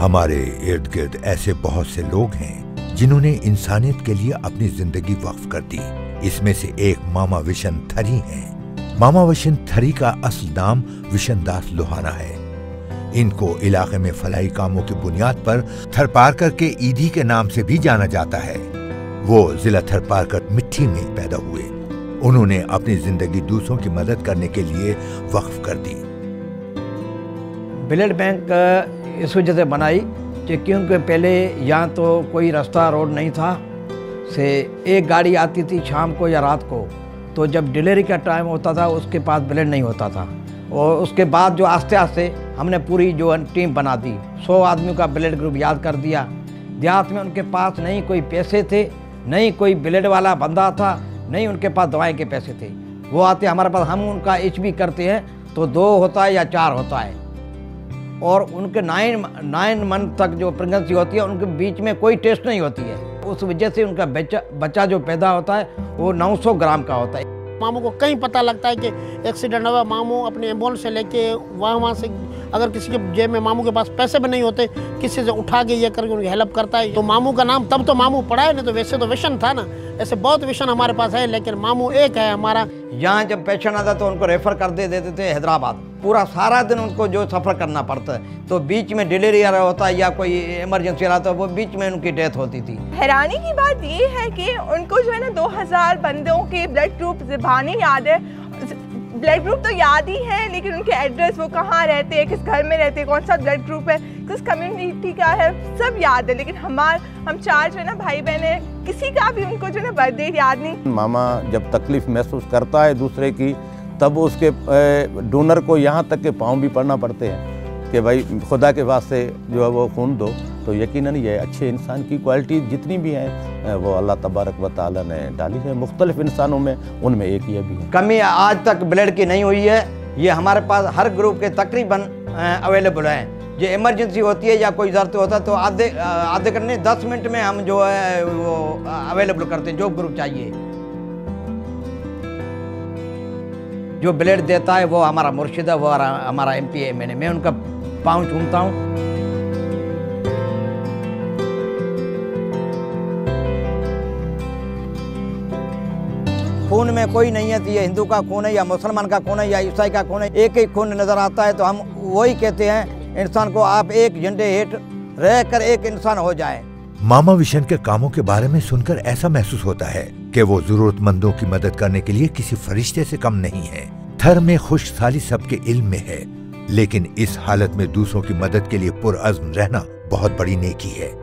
हमारे इर्द गिर्द ऐसे बहुत से लोग हैं जिन्होंने इंसानियत के लिए अपनी जिंदगी वक्फ कर दी। इसमें से एक मामा विशन थरी हैं। मामा विशन थरी का असल नाम विशन दास लोहाना है। इनको इलाके में फलाही कामों की बुनियाद पर थरपारकर के ईदी के नाम से भी जाना जाता है। वो जिला थरपारकर मिट्टी में पैदा हुए। उन्होंने अपनी जिंदगी दूसरों की मदद करने के लिए वक्फ कर दी। ब्लड बैंक इस वजह से बनाई कि क्योंकि पहले यहाँ तो कोई रास्ता रोड नहीं था, से एक गाड़ी आती थी शाम को या रात को, तो जब डिलीवरी का टाइम होता था उसके पास ब्लड नहीं होता था। और उसके बाद जो आस्ते आस्ते हमने पूरी जो टीम बना दी, 100 आदमियों का ब्लड ग्रुप याद कर दिया। देहात में उनके पास नहीं कोई पैसे थे, नहीं कोई ब्लड वाला बंदा था, नहीं उनके पास दवाई के पैसे थे। वो आते हमारे पास, हम उनका HB करते हैं तो 2 होता है या 4 होता है। और उनके 9 मंथ तक जो प्रेगनेंसी होती है उनके बीच में कोई टेस्ट नहीं होती है। उस वजह से उनका बच्चा जो पैदा होता है वो 900 ग्राम का होता है। मामू को कहीं पता लगता है कि एक्सीडेंट हुआ, मामू अपने एम्बुलेंस से लेके वहाँ से, अगर किसी के जेब में मामू के पास पैसे भी नहीं होते, किसी से उठा के ये करके उनकी हेल्प करता है। तो मामू का नाम तब तो मामू पड़ा है, नहीं तो वैसे तो विशन था ना। ऐसे बहुत विशन हमारे पास है, लेकिन मामू एक है हमारा। यहाँ जब पेशेंट आता तो उनको रेफर कर देते थे हैदराबाद। पूरा सारा दिन उनको जो सफ़र करना पड़ता है, तो बीच में डिलीवरी आ रहा होता है या कोई इमरजेंसी रहा, तो वो बीच में उनकी डेथ होती थी। हैरानी की बात ये है कि उनको जो है ना 2000 बंदों के ब्लड ग्रुप ज़बानी याद है, ब्लड ग्रुप तो याद ही है, लेकिन उनके एड्रेस, वो कहाँ रहते हैं, किस घर में रहते हैं, कौन सा ब्लड ग्रुप है, किस कम्युनिटी का है, सब याद है। लेकिन हम 4 जो है ना भाई बहन है, किसी का भी उनको जो है ना बर्थडे याद नहीं। मामा जब तकलीफ महसूस करता है दूसरे की, तब उसके डोनर को यहाँ तक के पाँव भी पड़ना पड़ते हैं कि भाई खुदा के वास्ते जो है वो खून दो। तो यकीनन ये अच्छे इंसान की क्वालिटी जितनी भी हैं वो अल्लाह तबारक व तआला ने डाली है मुख्तलिफ इंसानों में, उनमें एक ये भी है। कमी आज तक ब्लड की नहीं हुई है। ये हमारे पास हर ग्रुप के तकरीबन अवेलेबल हैं। जो इमरजेंसी होती है या कोई ज़रूरत होता है तो आधे घंटे 10 मिनट में हम जो है वो अवेलेबल करते हैं जो ग्रुप चाहिए। जो ब्लड देता है वो हमारा मुर्शिद है, वो हमारा MP है। मैं उनका पाँव चूमता हूँ। खून में कोई नहीं है, ये हिंदू का खून है या मुसलमान का खून है या ईसाई का खून है, एक ही खून नज़र आता है। तो हम वही कहते हैं इंसान को, आप एक झंडे हेठ रह कर एक इंसान हो जाए। मामा विशन के कामों के बारे में सुनकर ऐसा महसूस होता है कि वो जरूरतमंदों की मदद करने के लिए किसी फरिश्ते से कम नहीं है। थर में खुशहाली सबके इल्म में है, लेकिन इस हालत में दूसरों की मदद के लिए पुरअज़्म रहना बहुत बड़ी नेकी है।